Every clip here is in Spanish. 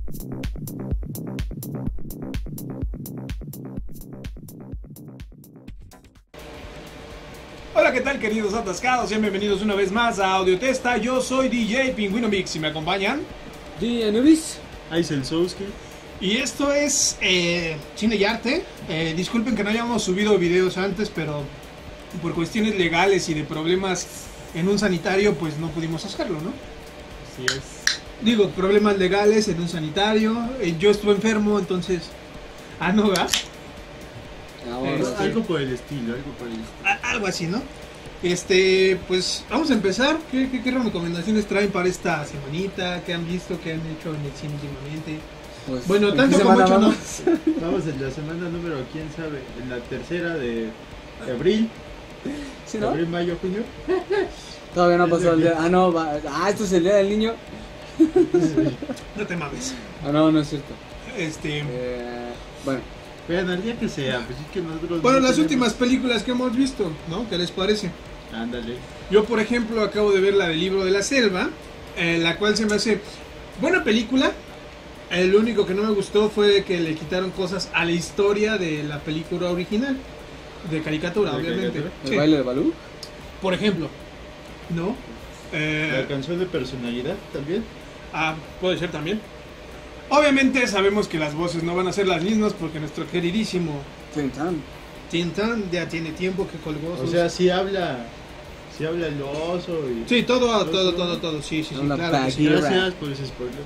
Hola, ¿qué tal, queridos atascados? Sean bienvenidos una vez más a Audiotesta. Yo soy DJ Pingüino Mix y me acompañan DJ Anubis, Aisel Souski. y esto es Cine y Arte. Disculpen que no hayamos subido videos antes, pero por cuestiones legales y de problemas en un sanitario pues no pudimos hacerlo, ¿no? Así es. Digo, problemas legales en un sanitario. Yo estuve enfermo, entonces... no, ¿verdad? Algo por el estilo, Algo así, ¿no? Pues vamos a empezar. ¿Qué recomendaciones traen para esta semanita? ¿Qué han visto? ¿Qué han hecho en el cine últimamente? pues, Bueno, ¿en tanto qué como semana hecho no. vamos? Vamos en la semana número, quién sabe, en la tercera de abril. ¿Sí, no? Abril, mayo, junio. Todavía no ha pasado el día. Esto es el día del niño. No te mames. No, no es cierto. Bueno, Vean, al día que sea, pues es que nosotros... Bueno, no las tenemos- últimas películas que hemos visto, ¿no? ¿Qué les parece? Ándale. Yo, por ejemplo, acabo de ver la del Libro de la Selva, la cual se me hace buena película. El único que no me gustó fue que le quitaron cosas a la historia de la película original, de caricatura, ¿De obviamente. caricatura? el Sí. baile de Balú. Por ejemplo, ¿no? La canción de personalidad también. Puede ser también. Obviamente sabemos que las voces no van a ser las mismas porque nuestro queridísimo Tintán. Tintán ya tiene tiempo que colgó O sus... sea, sí habla el oso y... Sí, todo, sí, Una claro que sí. Bagheera. Gracias por ese spoiler.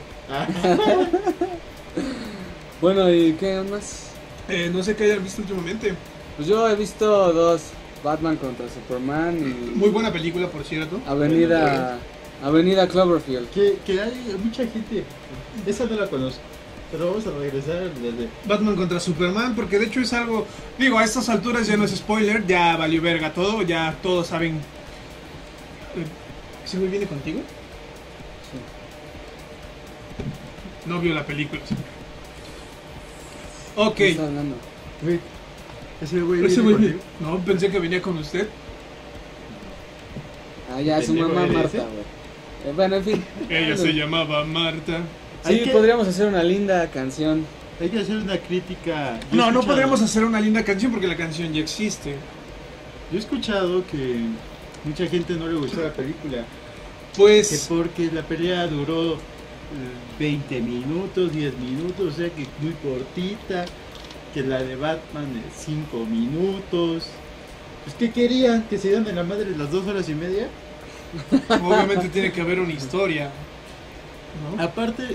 Bueno, ¿y qué más? No sé qué hayan visto últimamente. Pues yo he visto dos: Batman contra Superman y Muy buena película, por cierto. Avenida Cloverfield. Que hay mucha gente, esa no la conozco, pero vamos a regresar desde... Batman contra Superman, porque de hecho es algo... Digo, a estas alturas ya no es spoiler, ya valió verga todo, ya todos saben... ¿Ese güey viene contigo? No vio la película. Ok. ¿Qué está hablando? Güey, ese güey Ese viene güey... contigo. No, pensé que venía con usted. Ya, su ¿Pendejo mamá eres, Marta, güey. Bueno, en fin. Ella se llamaba Marta. Hay Sí, que- podríamos hacer una linda canción. Hay que hacer una crítica. Yo he No escuchado- podríamos hacer una linda canción porque la canción ya existe. Yo he escuchado que mucha gente no le gustó la película, que Pues... porque la pelea duró 20 minutos, 10 minutos, o sea que muy cortita, que la de Batman es 5 minutos. Pues ¿qué querían? ¿Que se dieran de la madre las 2 horas y media? Obviamente tiene que haber una historia, ¿no? Aparte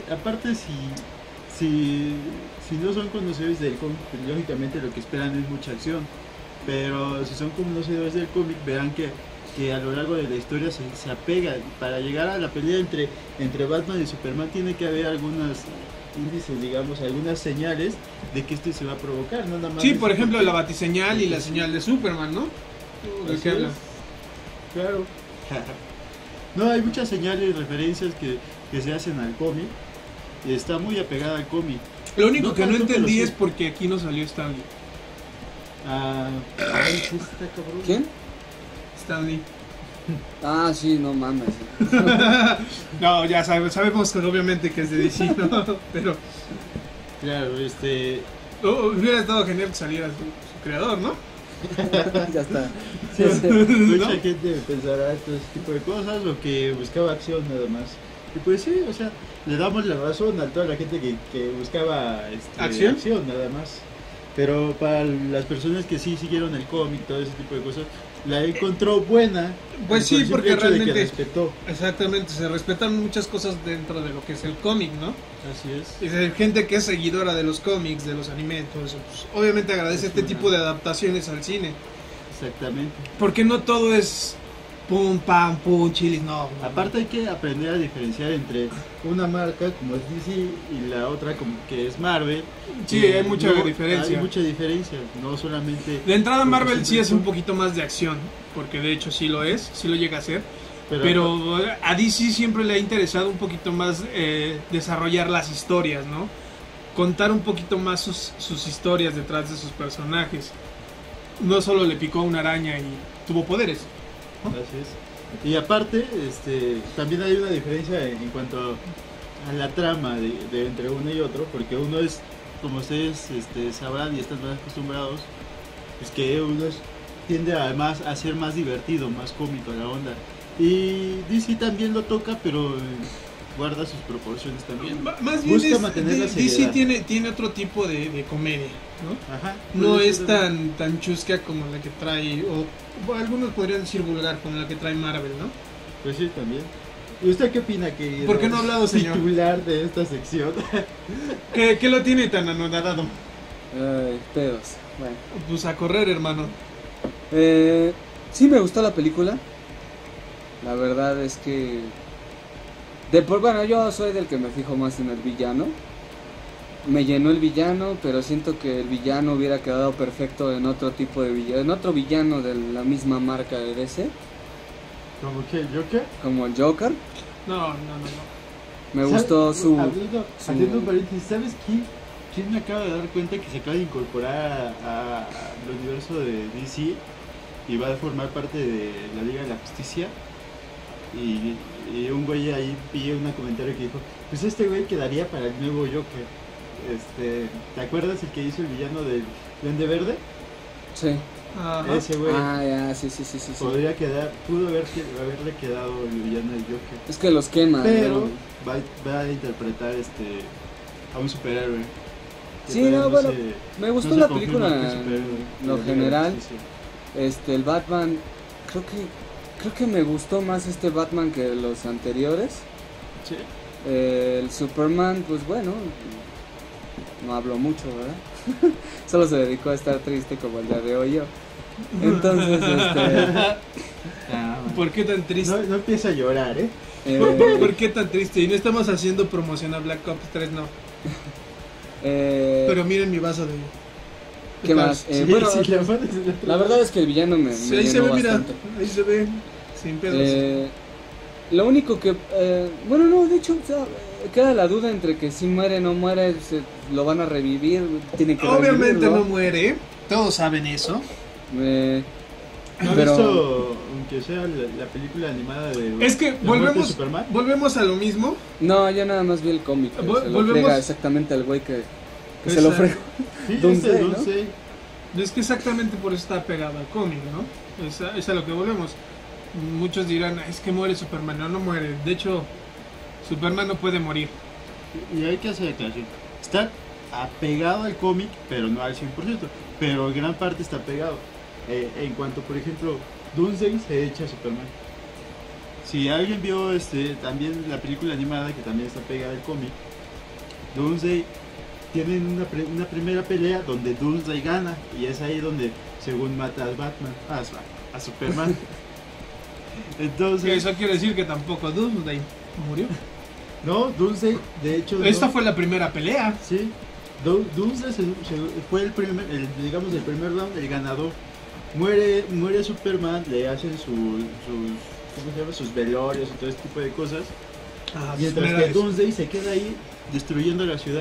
si no son conocedores del cómic, pues lógicamente lo que esperan es mucha acción. Pero si son conocedores del cómic, verán que a lo largo de la historia se apega. Para llegar a la pelea entre Batman y Superman tiene que haber algunos índices, digamos, algunas señales de que esto se va a provocar, no nada más. Sí, por ejemplo, la batiseñal y la señal de Superman, ¿no? ¿De Así qué habla? es. Claro. No, hay muchas señales y referencias que se hacen al cómic y está muy apegada al cómic. Lo único No que no tanto, pero entendí sí. es porque aquí no salió Stanley. Ay, ¿qué está, cabrón? ¿Quién? Stanley. Sí, no mames. No, ya sabemos que obviamente que es de DC, ¿no? Pero Claro, hubiera estado genial que saliera su creador, ¿no? Ya está. mucha ¿No? gente pensará todo ese tipo de cosas o que buscaba acción nada más. Y pues sí, o sea, le damos la razón a toda la gente que buscaba ¿Acción? nada más. Pero para las personas que sí siguieron el cómic, todo ese tipo de cosas, la encontró buena. Pues sí, por el simple porque hecho de que realmente- respetó. Exactamente, se respetan muchas cosas dentro de lo que es el cómic, ¿no? Así es. Y de gente que es seguidora de los cómics, de los animes, todo eso, pues, obviamente agradece este tipo de adaptaciones al cine. Exactamente. Porque no todo es pum, pam, pum, chilis, no. Aparte hay que aprender a diferenciar entre una marca como es DC y la otra como que es Marvel. Sí, hay mucha diferencia. Hay mucha diferencia, no solamente... De entrada Marvel sí es un poco, poquito más de acción, porque de hecho sí lo es, sí lo llega a ser. Pero a DC siempre le ha interesado un poquito más desarrollar las historias, ¿no? Contar un poquito más sus historias detrás de sus personajes. No solo le picó una araña y tuvo poderes. Así es. Y aparte, también hay una diferencia en cuanto a la trama de entre uno y otro, porque uno es, como ustedes sabrán y están más acostumbrados, es que uno tiende además a ser más divertido, más cómico la onda. Y DC también lo toca, pero guarda sus proporciones también. Más bien Busca mantener la DC seriedad. tiene otro tipo de comedia, ¿no? Ajá. No Puede es ser tan chusca como la que trae, o algunos podrían decir vulgar, como la que trae Marvel, ¿no? Pues sí, también. ¿Y usted qué opina, querido? ¿Por qué no ha hablado, señor? Titular de esta sección. ¿Qué lo tiene tan anonadado? Pedos. Bueno. Pues a correr, hermano. Sí me gustó la película. La verdad es que... Bueno, yo soy del que me fijo más en el villano. Me llenó el villano, pero siento que el villano hubiera quedado perfecto en otro tipo de villano. En otro villano de la misma marca de DC. ¿Cómo que el Joker? Como el Joker. No. Me gustó su... Haciendo un paréntesis, ¿sabes quién me acaba de dar cuenta que se acaba de incorporar al universo de DC y va a formar parte de la Liga de la Justicia? Y un güey ahí pillé un comentario que dijo, pues este güey quedaría para el nuevo Joker. ¿Te acuerdas el que hizo el villano del Duende Verde? Sí. Ajá. Ese güey Ya, sí. podría quedar, pudo haberle quedado el villano del Joker. Es que los queman. Pero ¿no? va a interpretar a un superhéroe. Que Sí, todavía no, bueno, se- me gustó no se la confirma película que es superhéroe. en lo Sí, general. sí. El Batman, creo que me gustó más este Batman que los anteriores. Sí. El Superman, pues bueno, no habló mucho, ¿verdad? Solo se dedicó a estar triste como el día de hoy yo. Entonces, Ah, ¿Por qué tan triste? no empieza a llorar, ¿eh? ¿Por qué tan triste? Y no estamos haciendo promoción a Black Ops 3, no. Pero miren mi vaso de... ¿Qué más? Sí, Bueno, sí, la pones en otro la verdad es que el villano me Sí, ahí se llenó ve, mira. bastante. Ahí se ve. Sin pedos. Lo único que... bueno, no, de hecho, o sea, queda la duda entre que si muere o no muere, lo van a revivir, tienen que Obviamente revivirlo. no muere. Todos saben eso. ¿No has Pero- visto, aunque sea la película animada de Es que La muerte de volvemos, Superman? volvemos a lo mismo. No, yo nada más vi el cómic. Se lo Volvemos- frega exactamente al güey que se Esa- lo fregó. Sí, Doomsday, ese ¿no? Doomsday. Es que exactamente por eso está pegado al cómic, ¿no? Es a lo que volvemos. Muchos dirán, es que muere Superman. No muere. De hecho, Superman no puede morir. Y hay que hacer aclaración. Está apegado al cómic, pero no al 100%. Pero gran parte está pegado. En cuanto, por ejemplo, Doomsday se echa a Superman. Si alguien vio también la película animada, que también está pegada al cómic, Doomsday tienen una primera pelea donde Doomsday gana. Y es ahí donde, según mata al Batman, a Superman. Entonces, Eso quiere decir que tampoco Doomsday murió. no, Doomsday, de hecho... Esta no. fue la primera pelea. Sí, Doomsday fue el primer round, el ganador. Muere Superman, le hacen ¿cómo se llama? Sus velorios y todo este tipo de cosas. Mientras que Doomsday se queda ahí destruyendo la ciudad.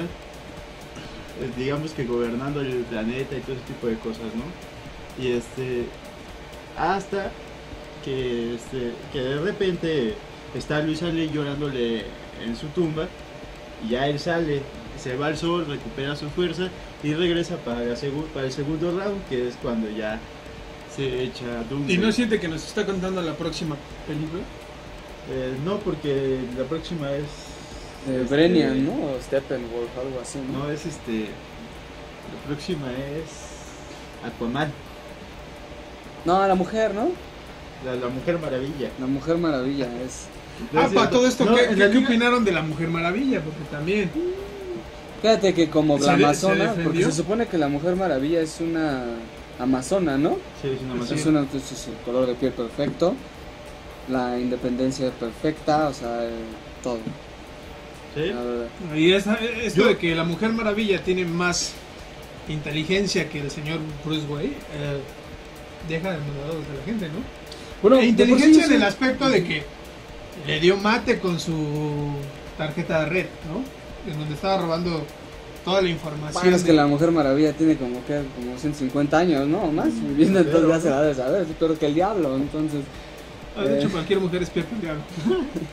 Digamos que gobernando el planeta y todo ese tipo de cosas, ¿no? Y hasta que de repente está Luis Lane llorándole en su tumba. Y ya él sale, se va al sol, recupera su fuerza y regresa para el segundo round, que es cuando ya se echa Doomsday. ¿Y no siente que nos está contando la próxima película? No, porque la próxima es... Brennian, ¿no? O Steppenwolf, algo así, ¿no? No, es la próxima es Aquaman, No, la mujer, ¿no? la Mujer Maravilla. La Mujer Maravilla es... Para todo esto, No, ¿qué en la liga- opinaron de la Mujer Maravilla? Porque también... Fíjate que como ¿Se la de- amazona, se defendió? porque se supone que la Mujer Maravilla es una amazona, ¿no? Sí, es una Sí. Amazona. Es una, entonces, el color de piel perfecto, la independencia perfecta, o sea, todo. ¿Sí? La verdad. Y esto Yo- de que la Mujer Maravilla tiene más inteligencia que el señor Bruce Wayne, deja de de la gente, ¿no? Bueno, E inteligencia en de el por sí, aspecto de que le dio mate con su tarjeta de red, ¿no? En donde estaba robando toda la información. bueno, es que de- la Mujer Maravilla tiene como 150 años, ¿no? O más, viviendo, entonces ya se la debe saber, es peor que el diablo, entonces... De hecho, cualquier mujer es peor que el diablo.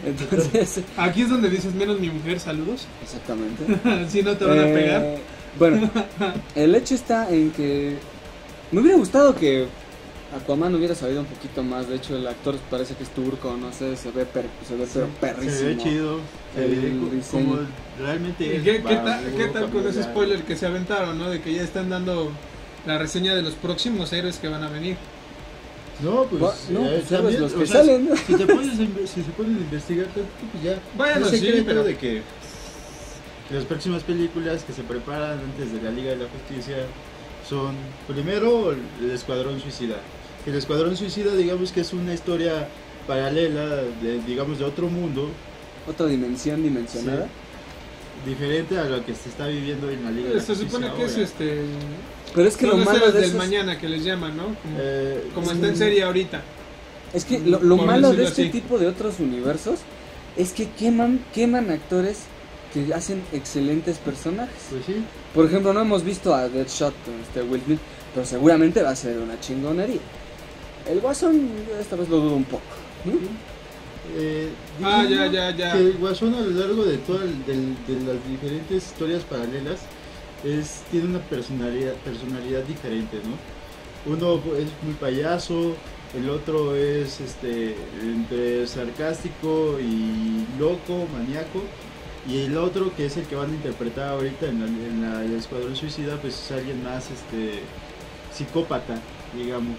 Entonces, Aquí es donde dices menos mi mujer, saludos. exactamente. Si no te van a pegar. Bueno, el hecho está en que me hubiera gustado que Aquaman hubiera sabido un poquito más. De hecho, el actor parece que es turco, no sé, se ve pero perrísimo. Se ve chido, se El ve diseño. como realmente es. ¿Qué Barbudo, tal con ese camuflado. spoiler que se aventaron, ¿no? De que ya están dando la reseña de los próximos héroes que van a venir. No, pues, No, pues sabes también, los o que sea, salen, ¿no? si se ponen a investigar, pues ya. Bueno, no sí, secreto pero- de que las próximas películas que se preparan antes de la Liga de la Justicia son, primero, el Escuadrón Suicida. El Escuadrón Suicida, digamos que es una historia paralela, digamos, de otro mundo, Otra dimensionada. diferente a lo que se está viviendo en la Liga de la Se Justicia supone que es ahora. Pero es que lo son los malo héroes de del esos- mañana que les llaman, ¿no? Como Sí. está en serie ahorita. Es que lo Por malo de decirlo este así. tipo de otros universos es que queman actores que hacen excelentes personajes. Pues sí. Por ejemplo, no hemos visto a Deadshot con Will Smith, pero seguramente va a ser una chingonería. El Guasón esta vez lo dudo un poco, ¿no? Ya. Que el Guasón a lo largo de todas de las diferentes historias paralelas tiene una personalidad diferente, ¿no? Uno es muy payaso, el otro es entre sarcástico y loco, maníaco, y el otro que es el que van a interpretar ahorita en el Escuadrón Suicida, pues es alguien más psicópata, digamos.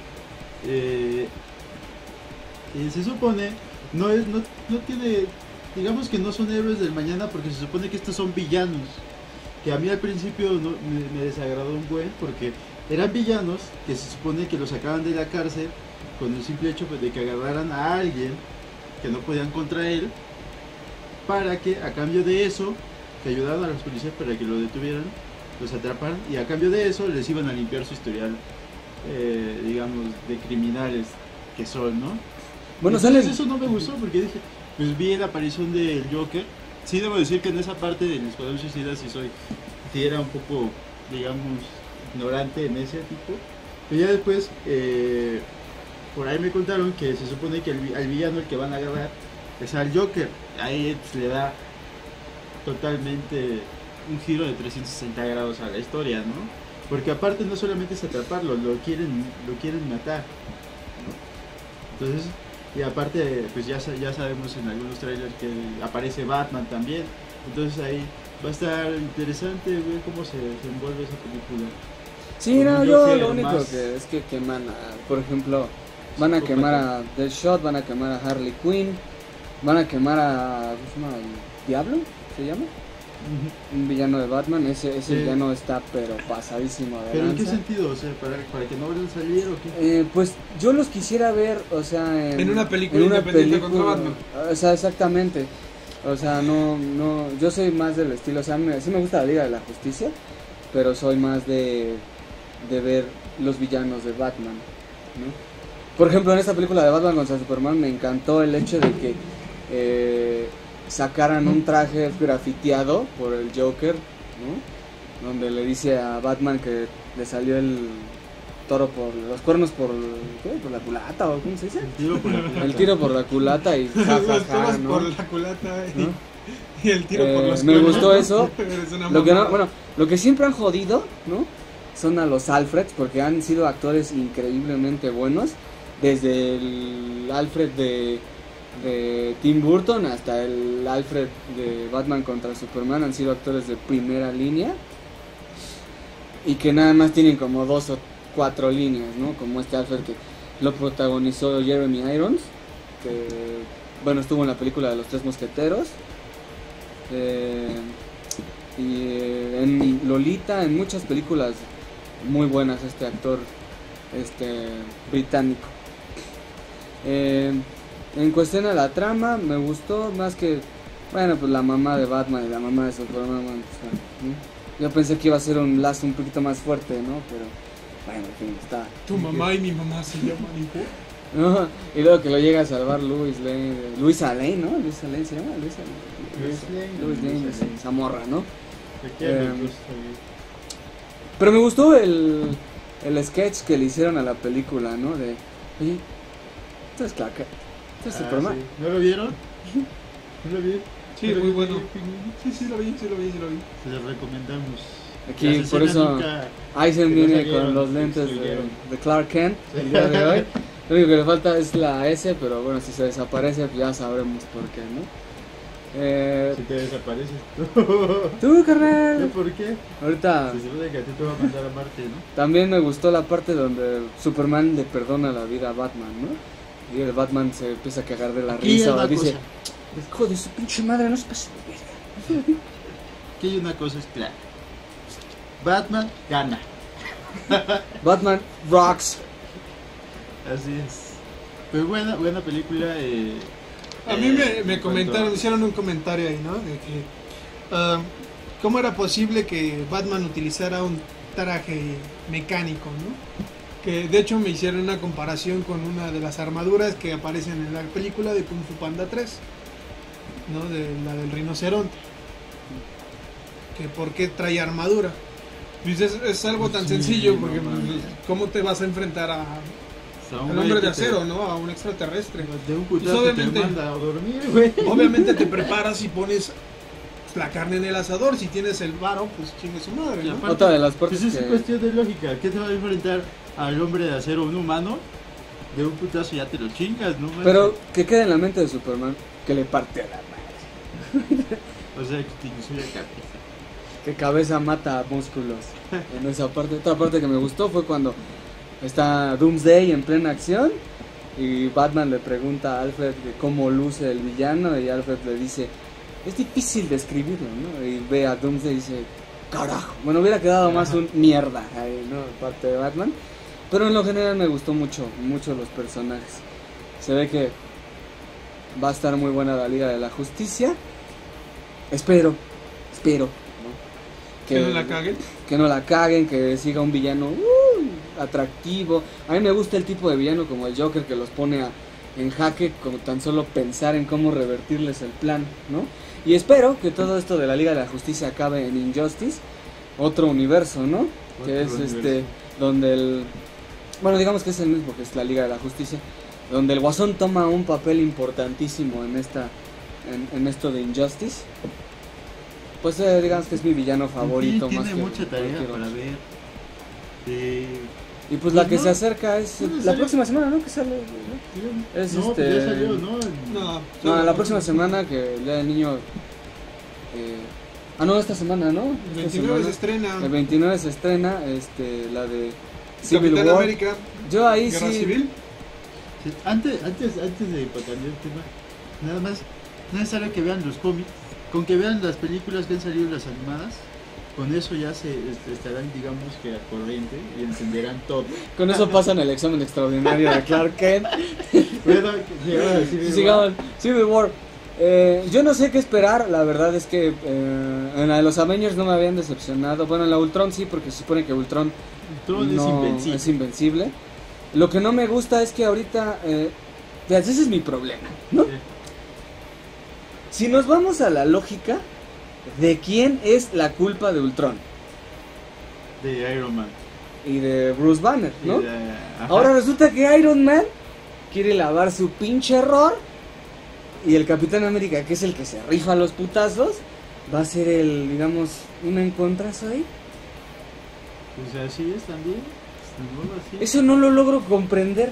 Y se supone no tiene, digamos que no son héroes del mañana, porque se supone que estos son villanos, que a mí al principio me desagradó un buen, porque eran villanos que se supone que los sacaban de la cárcel con el simple hecho, pues, de que agarraran a alguien que no podían contra él, para que a cambio de eso que ayudaran a los policías para que lo detuvieran, los atraparan, y a cambio de eso les iban a limpiar su historial, digamos, de criminales que son, ¿no? Bueno, Entonces, salen. eso no me gustó, porque dije, pues vi la aparición del Joker. Sí, debo decir que en esa parte del Escuadrón Suicida sí era un poco, digamos, ignorante en ese tipo. Pero ya después, por ahí me contaron que se supone que al villano el que van a agarrar es al Joker. Ahí le da totalmente un giro de 360 grados a la historia, ¿no? Porque aparte no solamente es atraparlo, lo quieren matar, ¿no? Entonces, y aparte, pues ya sabemos en algunos trailers que aparece Batman también. Entonces ahí va a estar interesante ver cómo se envuelve esa película. Sí, Con no, un yo Joker lo único más- que es que queman por ejemplo, van a Psicópata. quemar a Deadshot, van a quemar a Harley Quinn, van a quemar a ¿cómo se llama? ¿El Diablo? ¿Se llama? Un villano de Batman, ese Sí. villano está pero pasadísimo de ¿Pero en qué lanza. sentido? O sea, ¿para que no vuelvan a salir o qué? Pues yo los quisiera ver, o sea, En una película independiente contra Batman. O sea, exactamente. O sea, no, yo soy más del estilo, o sea, sí me gusta la Liga de la Justicia, pero soy más de ver los villanos de Batman, ¿no? Por ejemplo, en esta película de Batman contra Superman me encantó el hecho de que sacaran un traje grafiteado por el Joker, ¿no? Donde le dice a Batman que le salió el toro por los cuernos ¿qué? Por la culata, o ¿cómo se dice? El tiro por la culata. El tiro por la culata y ja, ja, Los ja, tomas ¿no? por la culata ¿No? y el tiro por los me cuernos. gustó eso. Eres una Lo que no, mamada. bueno, lo que siempre han jodido, ¿no? Son a los Alfreds, porque han sido actores increíblemente buenos, desde el Alfred de Tim Burton hasta el Alfred de Batman contra Superman, han sido actores de primera línea y que nada más tienen como 2 o 4 líneas, ¿no? Como este Alfred que lo protagonizó Jeremy Irons, que bueno, estuvo en la película de los Tres Mosqueteros, y en Lolita, en muchas películas muy buenas, este actor británico. En cuestión a la trama, me gustó más que, bueno, pues la mamá de Batman y la mamá de Superman, pues, ¿no? Yo pensé que iba a ser un lazo un poquito más fuerte, ¿no? Pero, bueno, en fin, está. Tu mamá y mi mamá se llaman igual. ¿No? Y luego que lo llega a salvar Luisa Lane, ¿no? Luisa Lane se llama, Luis Lane, esa morra, ¿no? ¿De qué me gusta? Pero me gustó el sketch que le hicieron a la película, ¿no? De, oye, esto es Clark, esto es Superman. Sí. ¿No lo vieron? ¿No lo vi? Sí, ¿No lo muy vi, bueno. Pingüino? Sí, lo vi. Se lo recomendamos. Aquí, Las por escenas eso, nunca- Aizen que no viene salieron, con los lentes de destruyeron. Clark Kent el día de hoy. Lo único que le falta es la S, pero bueno, si se desaparece, pues ya sabremos por qué, ¿no? Si te desapareces. Tú, ¿Yo carnal. por qué? Ahorita Se supone que a ti te va a mandar a Marte, ¿no? también me gustó la parte donde Superman le perdona la vida a Batman, ¿no? Y el Batman se empieza a cagar de la Aquí hay risa, una o dice, cosa. hijo de su pinche madre, no se pase de verga. Aquí hay una cosa es clara. Batman gana. Batman rocks. Así es. Pues buena película. A mí me comentaron, me hicieron un comentario ahí, ¿no? De que cómo era posible que Batman utilizara un traje mecánico, ¿no? Que de hecho me hicieron una comparación con una de las armaduras que aparecen en la película de Kung Fu Panda 3, ¿no? De la del rinoceronte. Que por qué trae armadura. Pues es algo tan Sí, sencillo, no porque mames. pues, ¿cómo te vas a enfrentar A un al güey hombre de que acero, ¿no? A un extraterrestre. De un Pues putazo obviamente- te manda a dormir, güey. Obviamente te preparas y pones la carne en el asador. Si tienes el varo, pues chingue su madre, Y ¿no? aparte, Otra de las partes Pues es que... cuestión de lógica. ¿Qué te va a enfrentar al hombre de acero, un humano? De un putazo ya te lo chingas, ¿no? Pero que quede en la mente de Superman que le parte a la madre. O sea, que te inició la cabeza. Que cabeza mata a músculos. En esa parte. Otra parte que me gustó fue cuando está Doomsday en plena acción y Batman le pregunta a Alfred de cómo luce el villano y Alfred le dice, es difícil describirlo, ¿no? Y ve a Doomsday y dice, carajo. Bueno, hubiera quedado más Ajá. un mierda ahí, ¿no? Parte de Batman. Pero en lo general me gustó mucho los personajes. Se ve que va a estar muy buena la Liga de la Justicia. Espero, ¿no? Que no la caguen. Que no la caguen, que siga un villano atractivo. A mí me gusta el tipo de villano como el Joker que los pone en jaque con tan solo pensar en cómo revertirles el plan, ¿no? Y espero que todo esto de la Liga de la Justicia acabe en Injustice, otro universo, ¿no? Que es Otro universo. donde el... Bueno, digamos que es el mismo, que es la Liga de la Justicia, donde el Guasón toma un papel importantísimo en esto de Injustice. Pues digamos que es mi villano favorito Sí, más tiene que mucha tarea cualquier para otro. ver. Y pues la que no, se acerca es ¿cuándo la sale? próxima semana, ¿no? Que sale, ¿no? Es no, pues ya salió, ¿no? No, La próxima semana que el Día del Niño. No, esta semana, ¿no? El Esta 29 se semana. estrena El 29 se estrena la de Civil Capitán War. América, Yo ahí Guerra sí. Civil. Sí, antes de cambiar el tema, nada más, no es necesario que vean los cómics, con que vean las películas que han salido, las animadas, con eso ya se estarán, digamos, que al corriente y entenderán todo. Con eso pasan el examen extraordinario de Clark Kent. Bueno, llegamos a Civil War. Sigamos. Civil War. Yo no sé qué esperar, la verdad es que en la de los Avengers no me habían decepcionado. Bueno, en la Ultron sí, porque se supone que Ultron Ultron no, es invencible. Lo que no me gusta es que ahorita, ese es mi problema, ¿no? Sí. Si nos vamos a la lógica, ¿de quién es la culpa de Ultron? De Iron Man. Y de Bruce Banner, ¿no? Y ajá. Ahora resulta que Iron Man quiere lavar su pinche error y el Capitán América, que es el que se rifa los putazos, va a ser el, digamos, un encontrazo ahí. Pues así es también. Pues, ni modo, así. Eso no lo logro comprender.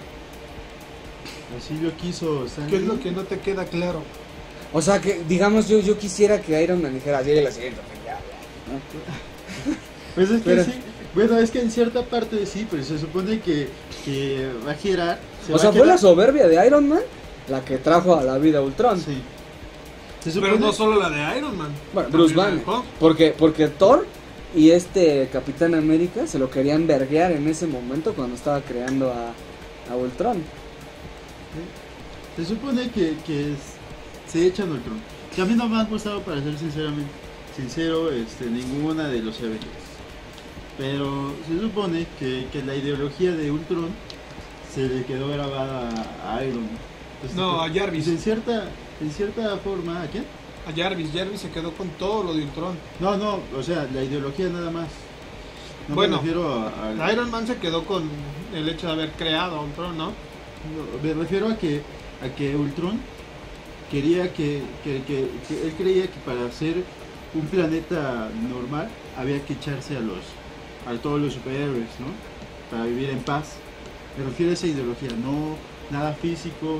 Así lo quiso Stan ¿Qué es Lee. lo que no te queda claro? O sea, que digamos, yo quisiera que Iron Man dijera, llegue la siguiente, ya, ¿no? Pues es que Pero- sí. Bueno, es que en cierta parte sí, pero se supone que va a girar. O sea, fue la soberbia de Iron Man la que trajo a la vida a Ultron. Sí. Se Pero supone no solo la de Iron Man. Bueno, Bruce También la Banner. de Hulk. Porque Thor y Capitán América se lo querían verguear en ese momento cuando estaba creando a Ultron. Se supone que se echan Ultron. Que a mí no me ha gustado, para ser sincero, ninguna de los Avengers. Pero se supone que la ideología de Ultron se le quedó grabada a Iron Man. Entonces, No, a Jarvis. En cierta forma, ¿a quién? A Jarvis se quedó con todo lo de Ultron. No, o sea, la ideología nada más. No Bueno, me refiero a Iron Man se quedó con el hecho de haber creado a Ultron, ¿no? me refiero a que Ultron quería que él creía que para ser un planeta normal había que echarse a todos los superhéroes, ¿no? Para vivir en paz. Me refiero a esa ideología, no nada físico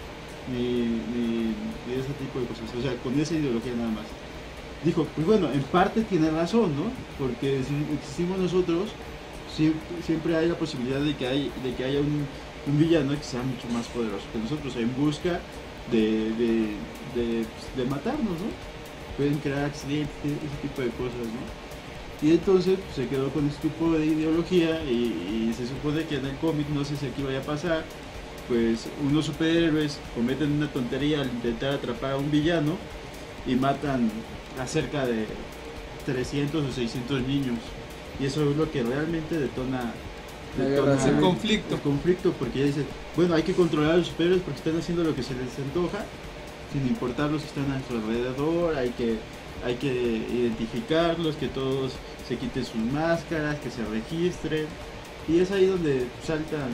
ni ese tipo de cosas, o sea, con esa ideología nada más. Dijo, pues bueno, en parte tiene razón, ¿no? Porque si existimos nosotros, siempre hay la posibilidad de que haya un villano que sea mucho más poderoso que nosotros, en busca de matarnos, ¿no? Pueden crear accidentes, ese tipo de cosas, ¿no? Y entonces pues, se quedó con este tipo de ideología y se supone que en el cómic, no sé si aquí vaya a pasar, pues unos superhéroes cometen una tontería al intentar atrapar a un villano y matan a cerca de 300 o 600 niños. Y eso es lo que realmente detona el conflicto. El conflicto, porque ya dicen, bueno, hay que controlar a los superhéroes porque están haciendo lo que se les antoja, sin importar los que están a su alrededor, hay que identificarlos, que todos se quiten sus máscaras, que se registren. Y es ahí donde saltan,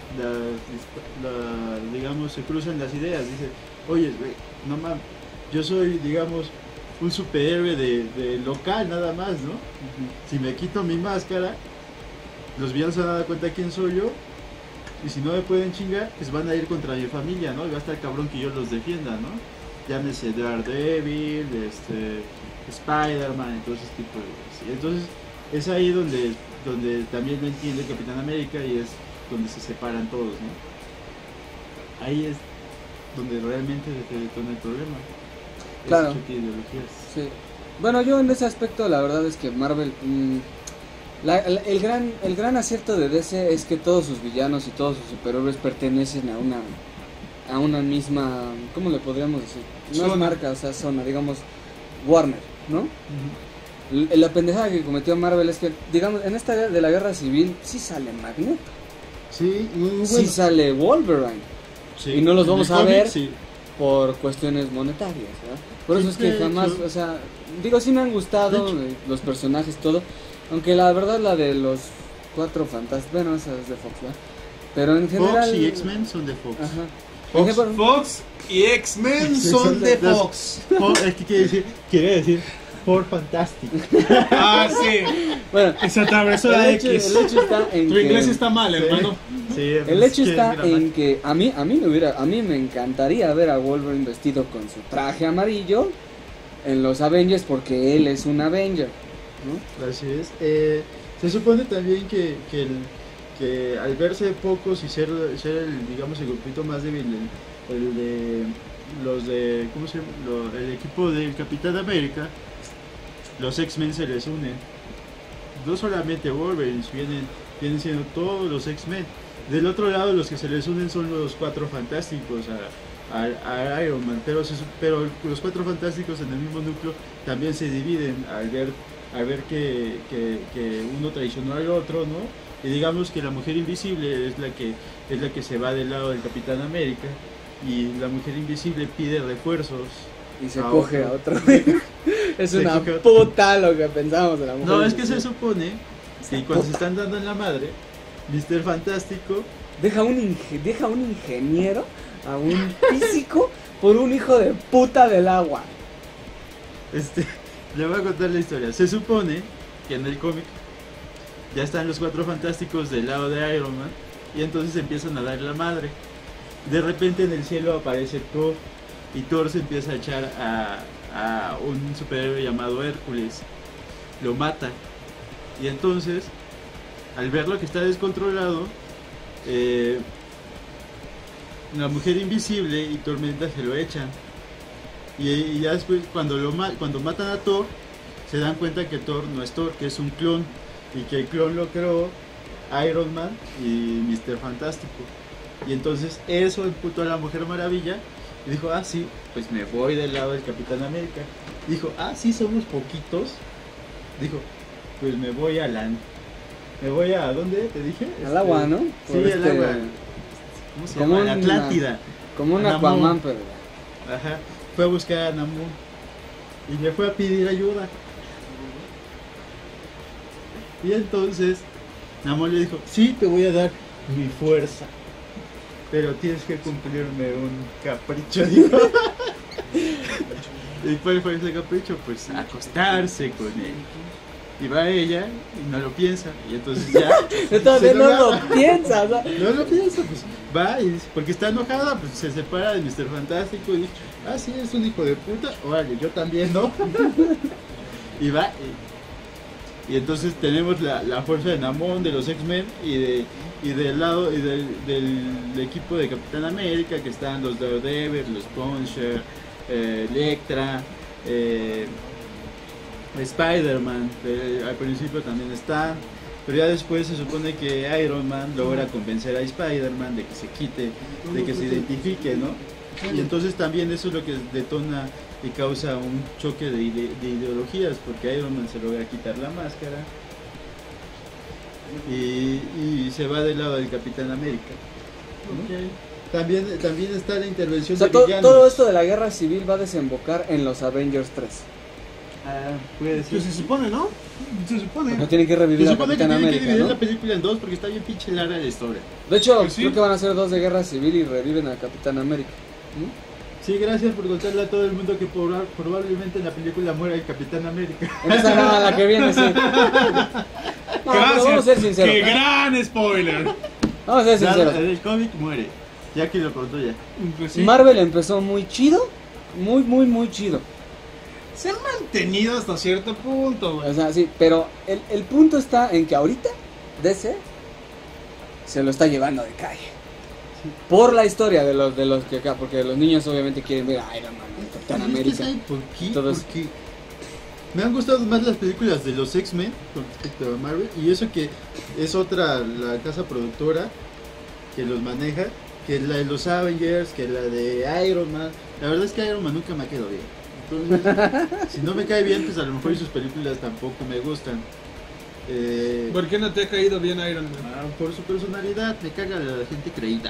digamos, se cruzan las ideas. Dice, oye, no mames, yo soy, digamos, un superhéroe de local nada más, ¿no? Si me quito mi máscara, los villanos se van a dar cuenta de quién soy yo, y si no me pueden chingar, pues van a ir contra mi familia, ¿no? Y va a estar cabrón que yo los defienda, ¿no? Llámese Daredevil, Spider-Man, entonces tipo de cosas. Entonces es ahí donde también lo entiende Capitán América y es donde se separan todos, ¿no? Ahí es donde realmente se detona el problema. Claro. Ideologías. Sí. Bueno, yo en ese aspecto la verdad es que Marvel, el gran acierto de DC es que todos sus villanos y todos sus superhéroes pertenecen a una misma, ¿cómo le podríamos decir? No es marca, o sea, zona, digamos, Warner, ¿no? Uh-huh. La pendejada que cometió Marvel es que, digamos, en esta de la guerra civil sí sale Magneto. Sí, bueno. Sí sale Wolverine. Sí. Y no los vamos a ver sí, por cuestiones monetarias, ¿verdad? Por eso es que jamás, o sea, digo, sí me han gustado los personajes, todo, aunque la verdad la de los Cuatro Fantásticos, bueno, esa es de Fox, ¿verdad? Pero en general... Fox y X-Men son de Fox. Ajá. Fox y X-Men son de Fox. Es que quiere decir por Fantastic. Ah, sí. Bueno, se atravesó la X. El hecho está en tu que... inglés está mal, hermano. Sí, el hecho está en que a mí me encantaría ver a Wolverine vestido con su traje amarillo en los Avengers porque él es un Avenger, ¿no? Así es. Se supone también que al verse pocos y ser el, digamos, el grupito más débil, el de los de, ¿cómo se llama? El equipo del Capitán América, los X-Men se les unen. No solamente Wolverine, vienen siendo todos los X-Men. Del otro lado, los que se les unen son los Cuatro Fantásticos a Iron Man, pero los Cuatro Fantásticos en el mismo núcleo también se dividen al ver que uno traicionó al otro, ¿no? Y digamos que la Mujer Invisible es la que se va del lado del Capitán América, y la Mujer Invisible pide refuerzos y se coge a otro. Es una puta lo que pensamos de la Mujer No, es Invisible. que se supone que cuando se están dando en la madre, Mr. Fantástico deja un ingeniero a un físico por un hijo de puta del agua. Le voy a contar la historia. Se supone que en el cómic ya están los Cuatro Fantásticos del lado de Iron Man, y entonces empiezan a dar la madre. De repente en el cielo aparece Thor, y Thor se empieza a echar a un superhéroe llamado Hércules. Lo mata. Y entonces, al verlo que está descontrolado, la Mujer Invisible y Tormenta se lo echan. Y ya después, cuando matan a Thor, se dan cuenta que Thor no es Thor, que es un clon, y que el clon lo creó Iron Man y Mr. Fantástico. Y entonces eso emputó a la Mujer Maravilla y dijo, ah, sí, pues me voy del lado del Capitán América. Dijo, ah, sí, somos poquitos. Dijo, pues me voy a ¿dónde te dije? Al agua, ¿no? Sí, al agua. ¿Cómo se llama? La Atlántida. Como un Aquaman, pero... Ajá. Fue a buscar a Namor y le fue a pedir ayuda. Y entonces Namor le dijo, sí, te voy a dar mi fuerza, pero tienes que cumplirme un capricho, dijo. ¿Y cuál fue ese capricho? Pues acostarse con él. Y va ella y no lo piensa. Y entonces ya. Todavía se no enoja. lo piensas. ¿No? No lo piensa, pues va y dice, porque está enojada, pues se separa de Mr. Fantástico y dice, ah, sí, es un hijo de puta. Órale, yo también, ¿no? Y va. Y entonces tenemos la fuerza de Namor, de los X-Men y del lado y del equipo de Capitán América, que están los Daredevil, los Punisher, Elektra, Spider-Man, al principio también están, pero ya después se supone que Iron Man logra convencer a Spider-Man de que se quite, de que se identifique, ¿no? Y entonces también eso es lo que detona y causa un choque de ideologías, porque Iron Man se logra quitar la máscara y se va del lado del Capitán América, ¿no? También está la intervención O sea, de villanos. todo esto de la guerra civil va a desembocar en los Avengers 3. Ah, puede ser. Pues se supone, ¿no? Se supone. No tienen que revivir Se a supone que Capitán tienen que América, dividir ¿no? la película en dos porque está bien pinche larga la historia. De hecho, Pues sí. creo que van a ser 2 de guerra civil y reviven a Capitán América. ¿no? Sí, gracias por contarle a todo el mundo que probablemente en la película muera el Capitán América. En esa no, la que viene, sí. No, pero vamos a ser sinceros. ¡Qué gran spoiler! Vamos a ser sinceros. En el cómic muere. Ya que lo contó ya. Pues sí. Marvel empezó muy chido. Muy chido. Se han mantenido hasta cierto punto, güey. O sea, sí, pero el punto está en que ahorita DC se lo está llevando de calle. Por la historia de los que acá, porque los niños obviamente quieren ver a Iron Man, a Capitán Es que América. ¿saben por qué? Todos- Porque me han gustado más las películas de los X-Men con respecto a Marvel. Y eso que es otra, la casa productora que los maneja, que la de los Avengers, que la de Iron Man. La verdad es que Iron Man nunca me ha quedado bien. Entonces, si no me cae bien, pues a lo mejor sus películas tampoco me gustan. ¿Por qué no te ha caído bien Iron Man? Por su personalidad, me caga la gente creída.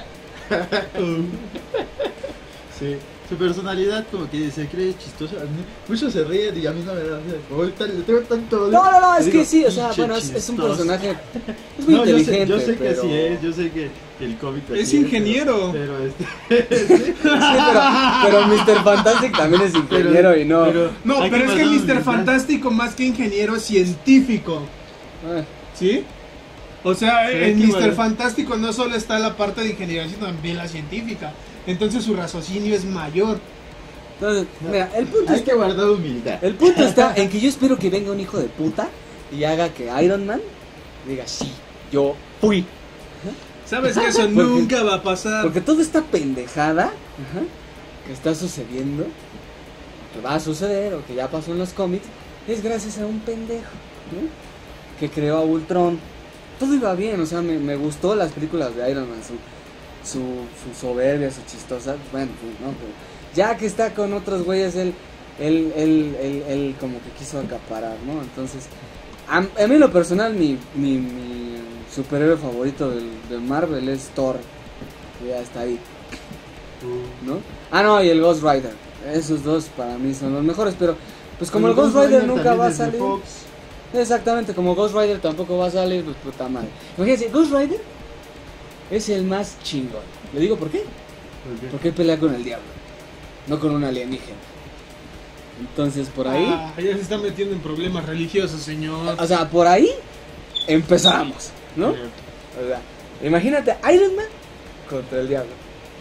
Sí, su personalidad como que se cree chistosa. Muchos se ríen y a mí no me da risa. Le tengo tanto odio. No, es Le que digo, sí, o sea, "Pinche bueno, es un chistoso". personaje es muy No, inteligente. yo sé que pero... así es, yo sé que el cómic Es así ingeniero. Pero Sí, pero Mr. Fantastic también es ingeniero y no. No, hay pero que es que pasarnos Mr. de Fantástico, más que ingeniero, es científico. Ah, ¿Sí? O sea, Sí, en qué Mr. bueno. Fantástico no solo está la parte de ingeniería, sino también la científica. Entonces su raciocinio es mayor. Entonces, mira, hay que guardar humildad. el punto está en que yo espero que venga un hijo de puta y haga que Iron Man diga, sí, yo fui. ¿Sabes que eso nunca va a pasar? Porque toda esta pendejada que está sucediendo, que va a suceder o que ya pasó en los cómics, es gracias a un pendejo, ¿no? Que creó a Ultron. Todo iba bien, o sea, me gustó las películas de Iron Man, su soberbia, su chistosa, bueno, no, pero ya que está con otros güeyes, él como que quiso acaparar, ¿no? Entonces, a mí en lo personal, mi superhéroe favorito de Marvel es Thor, que ya está ahí, ¿no? Ah, no, y el Ghost Rider, esos dos para mí son los mejores, pero pues como el Ghost Rider nunca va a salir, exactamente, como Ghost Rider tampoco va a salir, pues puta madre. Imagínense, Ghost Rider es el más chingón. ¿Le digo por qué? Porque él pelea con el diablo, no con un alienígena. Entonces por ahí, Ya se está metiendo en problemas religiosos, señor. o sea, por ahí empezamos, ¿no? O sea, imagínate Iron Man contra el diablo.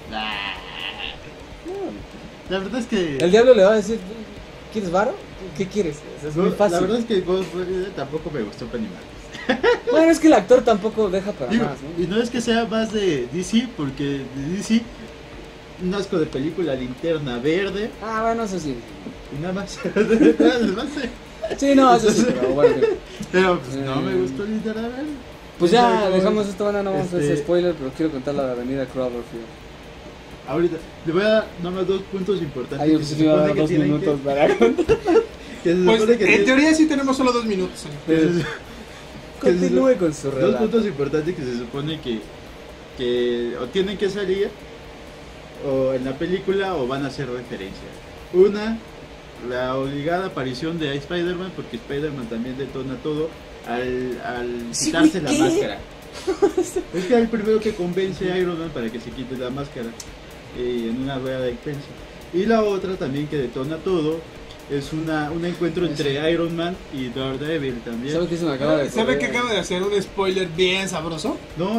No, La verdad es que el diablo le va a decir, ¿quieres varo? ¿Qué quieres? O sea, es muy fácil. La verdad es que Ghost Rider tampoco me gustó para animar. Bueno, es que el actor tampoco deja para Digo, más, ¿no? y no es que sea más de DC, porque de DC un asco de película, Linterna Verde Ah, bueno, eso sí. y nada más. Nada más. Sí, no, eso sí, pero bueno. Pero pues no me gustó Linterna Verde. Pues ya, dejamos esto, no vamos a hacer Este- spoiler, pero quiero contar la de Avenida Cloverfield. Ahorita le voy a dar nomás 2 puntos importantes. Ahí yo que pensé se que iba a dar supone 2 tienen minutos para contar. que se Pues supone que en tienen- teoría sí tenemos solo 2 minutos, señor. que se- Continúe con su 2 relato. puntos importantes que se supone que o tienen que salir o en la película o van a hacer referencia. Una, la obligada aparición de Spider-Man, porque Spider-Man también detona todo al Sí, quitarse güey, la ¿qué? máscara. Es que el primero que convence a Iron Man para que se quite la máscara en una rueda de prensa. Y la otra también que detona todo es un encuentro entre Iron Man y Daredevil también. ¿Sabes qué se me acaba de ¿Sabe ocurrir? que acaba de hacer un spoiler bien sabroso? No,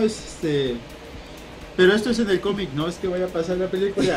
pero esto es en el cómic, no es que vaya a pasar la película.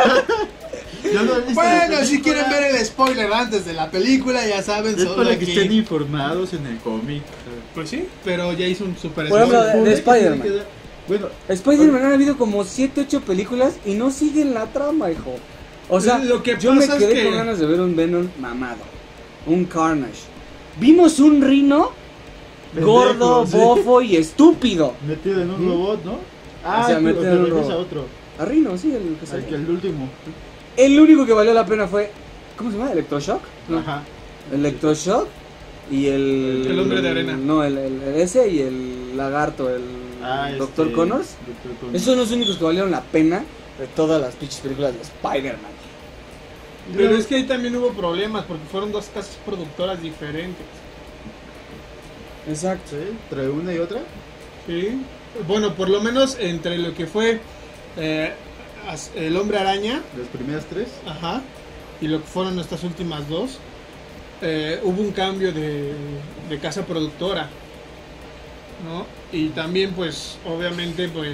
Yo no he visto la Bueno, película. si quieren ver el spoiler antes de la película, ya saben, Es solo para que aquí. estén informados en el cómic. Pues sí, pero ya hizo un super Por ejemplo, spoiler. de Spider-Man. Bueno, Spider-Man han habido como 7, 8 películas y no siguen la trama, hijo. O sea, Lo que yo me pasa es quedé que- con ganas de ver un Venom mamado, un Carnage. Vimos un Rhino pendejo, gordo, sí. bofo y estúpido. Metido en un robot, ¿no? Ah, O sea, metido en un regresa robot. a otro. A Rhino, sí, el que salió. El último. El único que valió la pena fue, ¿cómo se llama? ¿Electroshock? No. Ajá. Electroshock y El hombre de arena. No, el ese y el lagarto, el Dr. Connors. Dr. Connors. Esos son los únicos que valieron la pena de todas las pinches películas de Spider-Man. Pero es que ahí también hubo problemas porque fueron dos casas productoras diferentes. Exacto. ¿Sí? ¿Entre una y otra? Sí. Bueno, por lo menos entre lo que fue el Hombre Araña, Las primeras tres. ajá, y lo que fueron estas últimas dos, hubo un cambio de casa productora, ¿no? Y también, pues, obviamente, pues,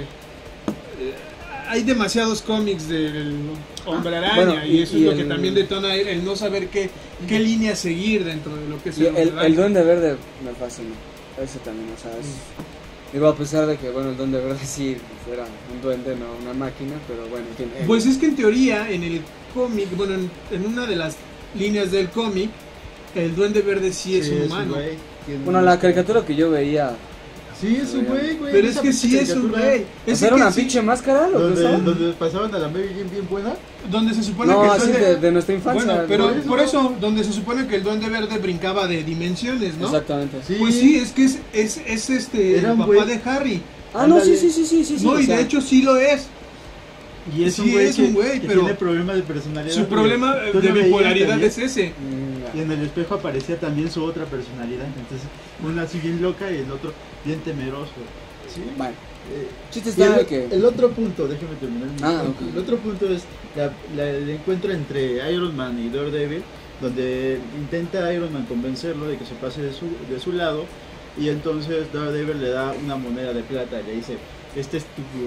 hay demasiados cómics del Hombre Araña Bueno, y eso es lo que el- también detona el no saber qué línea seguir dentro de lo que es Y el Hombre el Araña. Duende Verde me fascinó. Ese también, o sea, digo, a pesar de que, bueno, el Duende Verde sí era un duende, no una máquina, pero bueno, en fin. Pues es que en teoría, en el cómic, bueno, en una de las líneas del cómic, el Duende Verde sí es un humano. güey. Bueno, la caricatura que yo veía, Sí, es un güey. Pero es Esa que pinche sí es un caricatura güey. Es ¿era que una sí, pinche máscara lo que Donde, usaba? donde pasaban a la Mary Jane bien buena. donde se supone No, que el así duende... de nuestra infancia. Bueno, pero ¿no? por eso, donde se supone que el Duende Verde brincaba de dimensiones, ¿no? Exactamente. Sí. Pues sí, es que es Era el un papá güey. de Harry. Ah, no, sí, Ándale. sí. No, o y sea, de hecho sí lo es. Y es Sí, un güey es un güey, que pero tiene problemas de personalidad. Su porque problema tú de lo veías bipolaridad también, es ese. Y en el espejo aparecía también su otra personalidad. Entonces, una así bien loca y el otro bien temeroso. ¿Sí? Bueno, Eh, chiste y está el que... el otro punto, déjeme terminar. Ok. El otro punto es el encuentro entre Iron Man y Daredevil, donde intenta Iron Man convencerlo de que se pase de su lado, y entonces Daredevil le da una moneda de plata y le dice, este es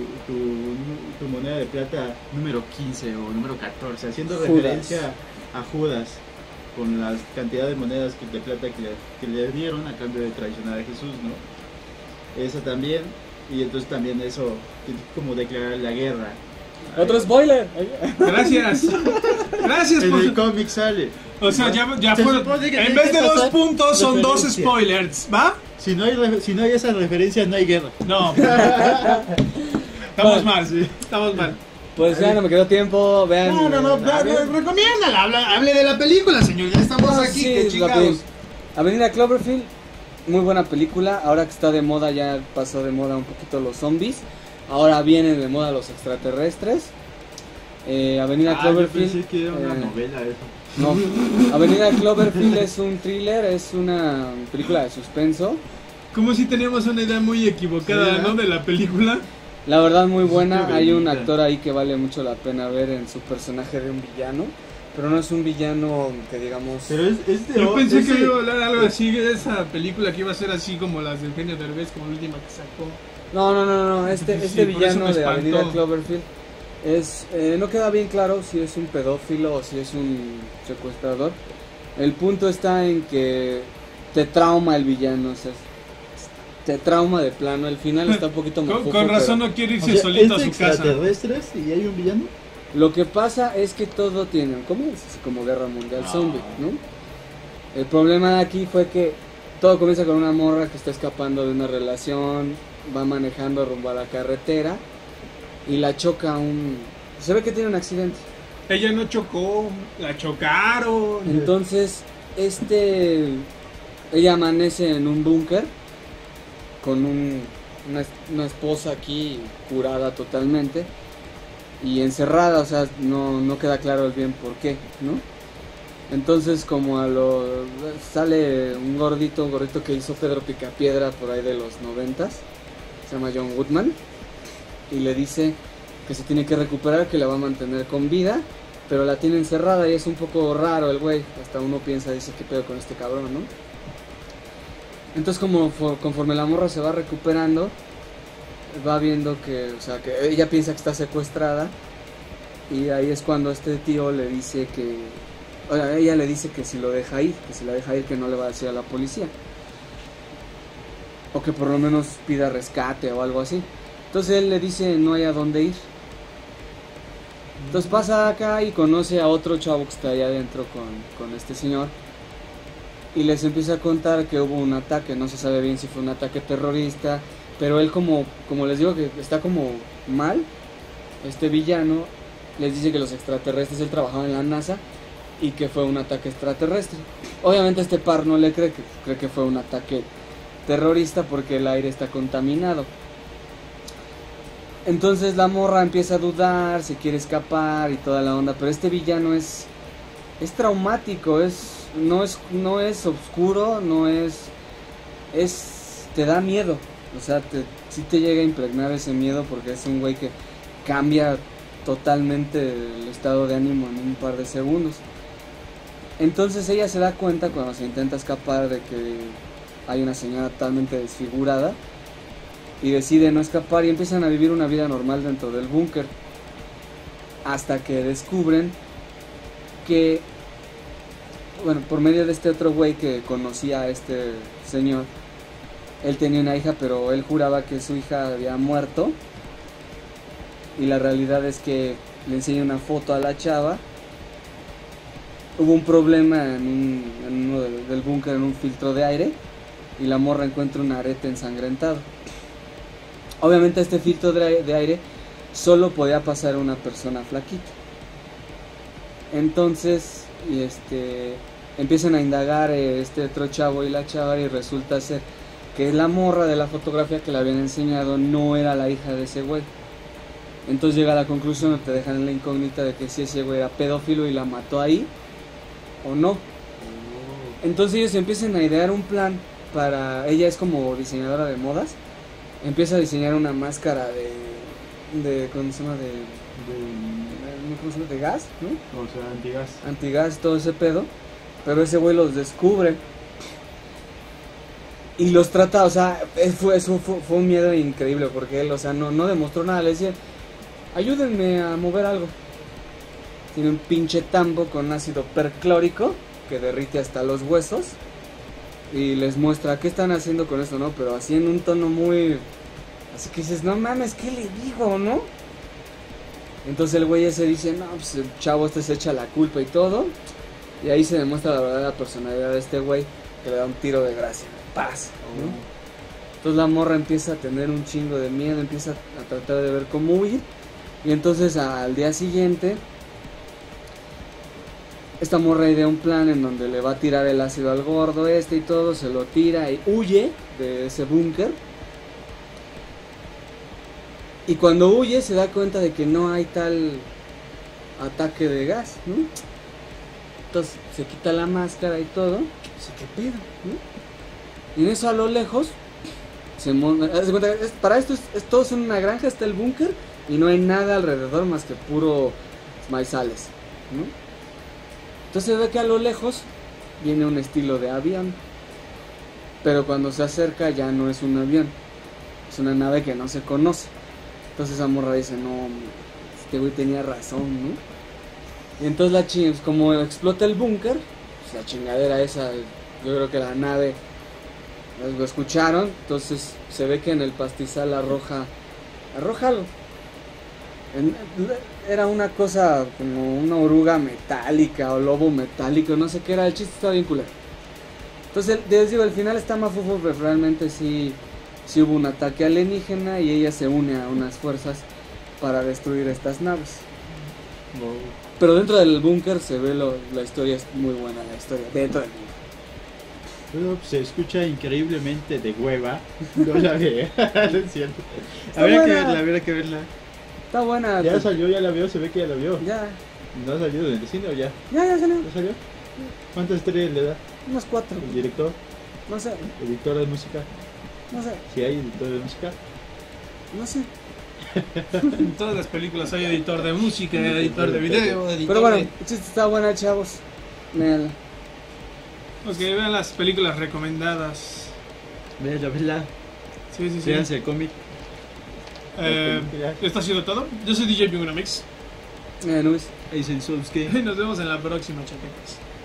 tu moneda de plata número 15 o número 14, haciendo Judas. referencia a Judas con la cantidad de monedas de plata que le dieron a cambio de traicionar a Jesús, ¿no? Eso también, y entonces también eso es como declarar la guerra. Otro spoiler. Gracias. Gracias En por el su... cómic sale. O sea, ya Se fueron... supone que En tiene vez que de 2 pasar puntos son 2 referencia. spoilers, ¿va? Si no hay esa referencia, no hay guerra. No. Estamos mal, sí. Estamos mal. Pues ya no me quedó tiempo, vean. Recomiéndala, hable de la película, señor. Ya estamos Ah, aquí, sí, que la chingados. peli- Avenida Cloverfield, muy buena película. Ahora que está de moda, ya pasó de moda un poquito los zombies. Ahora vienen de moda los extraterrestres. Avenida Yo Cloverfield. pensé que era una eh, novela eso. No, Avenida Cloverfield es un thriller, es una película de suspenso. Como si teníamos una idea muy equivocada, Sí, ¿no? ¿no? De la película. La verdad muy Es buena. una Hay un bellita. actor ahí que vale mucho la pena ver en su personaje de un villano, pero no es un villano que digamos. Pero es de Yo pensé es que de- iba a hablar algo así de esa película que iba a ser así como las de Eugenio Derbez, como la última que sacó. No. Este Sí, por eso villano me de espantó. Avenida Cloverfield es no queda bien claro si es un pedófilo o si es un secuestrador. El punto está en que te trauma el villano, o sea, te trauma de plano. El final está un poquito mafufo, Con razón pero no quiere o irse sea, solito es a de su casa. extraterrestres y hay un villano. lo que pasa es que todo tiene un comienzo, así como Guerra Mundial Zombie, ¿no? El problema de aquí fue que todo comienza con una morra que está escapando de una relación, va manejando rumbo a la carretera y la choca se ve que tiene un accidente. Ella no chocó, la chocaron. Entonces, ella amanece en un búnker con una esposa aquí curada totalmente y encerrada, o sea, no queda claro el bien por qué, ¿no? Entonces, como sale un gordito que hizo Pedro Picapiedra por ahí de los 90s, se llama John Goodman, y le dice que se tiene que recuperar, que la va a mantener con vida pero la tiene encerrada y es un poco raro el güey. Hasta uno piensa, dice, ¿qué pedo con este cabrón, no? Entonces conforme la morra se va recuperando, va viendo que, o sea, que ella piensa que está secuestrada. Y ahí es cuando este tío le dice que, o sea, ella le dice que si lo deja ir, que si la deja ir, que no le va a decir a la policía. O que por lo menos pida rescate o algo así. Entonces él le dice no hay a dónde ir. Entonces pasa acá y conoce a otro chavo que está allá adentro con este señor. Y les empieza a contar que hubo un ataque, no se sabe bien si fue un ataque terrorista. Pero él como les digo que está como mal, este villano les dice que los extraterrestres, él trabajaba en la NASA y que fue un ataque extraterrestre. Obviamente este par no le cree que fue un ataque terrorista porque el aire está contaminado. Entonces la morra empieza a dudar, se quiere escapar y toda la onda, pero este villano es traumático, no es oscuro, te da miedo, o sea, sí te llega a impregnar ese miedo porque es un güey que cambia totalmente el estado de ánimo en un par de segundos. Entonces ella se da cuenta cuando se intenta escapar de que hay una señora totalmente desfigurada y decide no escapar y empiezan a vivir una vida normal dentro del búnker hasta que descubren que, bueno, por medio de este otro güey que conocía a este señor, él tenía una hija, pero él juraba que su hija había muerto y la realidad es que le enseña una foto a la chava. Hubo un problema en uno del búnker, en un filtro de aire, y la morra encuentra un arete ensangrentado. Obviamente este filtro de aire solo podía pasar una persona flaquita. Entonces empiezan a indagar este otro chavo y la chava y resulta ser que la morra de la fotografía que le habían enseñado no era la hija de ese güey. Entonces llega a la conclusión, o te dejan en la incógnita de que si ese güey era pedófilo y la mató ahí o no. Entonces ellos empiezan a idear un plan para... Ella es como diseñadora de modas. Empieza a diseñar una máscara ¿cómo se llama? ¿Cómo se llama? De gas, ¿no? O sea, antigas. Antigas, todo ese pedo. Pero ese güey los descubre y los trata, o sea, fue un miedo increíble porque él, o sea, no demostró nada. Le decía, ayúdenme a mover algo. Tiene un pinche tambo con ácido perclórico que derrite hasta los huesos y les muestra qué están haciendo con esto, ¿no? Pero así en un tono muy... Así que dices, no mames, ¿qué le digo, no? Entonces el güey ese dice, no, pues el chavo se echa la culpa y todo. Y ahí se demuestra la verdadera personalidad de este güey, que le da un tiro de gracia, paz, ¿no? Entonces la morra empieza a tener un chingo de miedo, empieza a tratar de ver cómo huir. Y entonces al día siguiente, esta morra idea un plan en donde le va a tirar el ácido al gordo y todo, se lo tira y huye de ese búnker. Y cuando huye se da cuenta de que no hay tal ataque de gas, ¿no? Entonces se quita la máscara y todo, dice, ¿qué pedo? ¿No? Y en eso a lo lejos, para esto es todo en una granja, está el búnker y no hay nada alrededor más que puro maizales, ¿no? Entonces ve que a lo lejos viene un estilo de avión, pero cuando se acerca ya no es un avión, es una nave que no se conoce. Entonces esa morra dice, no, este güey tenía razón, ¿no? Y entonces como explota el búnker, pues la chingadera esa, yo creo que la nave lo escucharon, entonces se ve que en el pastizal arroja algo. Era una cosa como una oruga metálica o lobo metálico, no sé qué era, el chiste estaba bien culero. Entonces, les digo, al final está mafufo, pero realmente sí hubo un ataque alienígena y ella se une a unas fuerzas para destruir estas naves. Wow. Pero dentro del búnker se ve la historia, es muy buena la historia, dentro del búnker. Bueno, pues se escucha increíblemente de hueva. No la ve, no es cierto. Está Habría buena. que verla. Está buena. Ya salió, ya la vio, se ve que ya la vio. Ya. ¿No ha salido del cine o ya? Ya salió. ¿Ya salió? ¿Cuántas estrellas le da? Unos 4. ¿El director? No sé. ¿Editor de música? No sé. Si hay editor de música. No sé. En todas las películas hay editor de música, editor de video, editor Pero bueno, de... el chiste está buena, chavos. Véanla. Ok, vean las películas recomendadas. Vela. Sí, sí, sí. Síganse el cómic. Esto ha sido todo. Yo soy DJ Binguna Mix. Luis. Ahí se que Y nos vemos en la próxima, chaquetas.